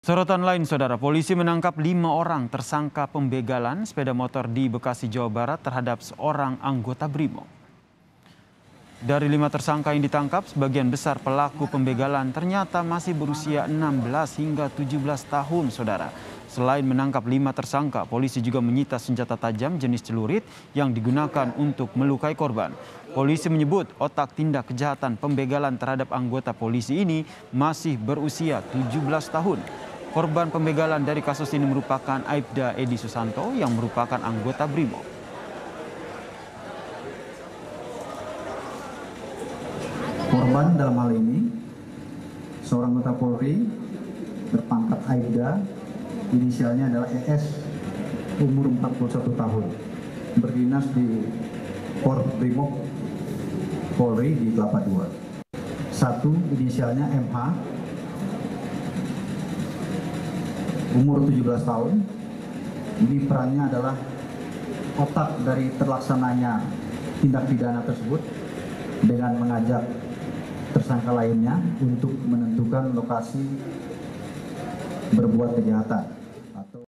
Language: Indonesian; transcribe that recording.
Sorotan lain, saudara, polisi menangkap 5 orang tersangka pembegalan sepeda motor di Bekasi, Jawa Barat terhadap seorang anggota BRIMOB. Dari 5 tersangka yang ditangkap, sebagian besar pelaku pembegalan ternyata masih berusia 16 hingga 17 tahun, saudara. Selain menangkap 5 tersangka, polisi juga menyita senjata tajam jenis celurit yang digunakan untuk melukai korban. Polisi menyebut otak tindak kejahatan pembegalan terhadap anggota polisi ini masih berusia 17 tahun. Korban pembegalan dari kasus ini merupakan Aibda Edi Susanto yang merupakan anggota BRIMOB. Korban dalam hal ini seorang anggota Polri berpangkat Aibda, inisialnya adalah ES, umur 41 tahun, berdinas di BRIMOB Polri di Kelapa II. Satu, inisialnya MH, umur 17 tahun. Ini perannya adalah otak dari terlaksananya tindak pidana tersebut dengan mengajak tersangka lainnya untuk menentukan lokasi berbuat kejahatan.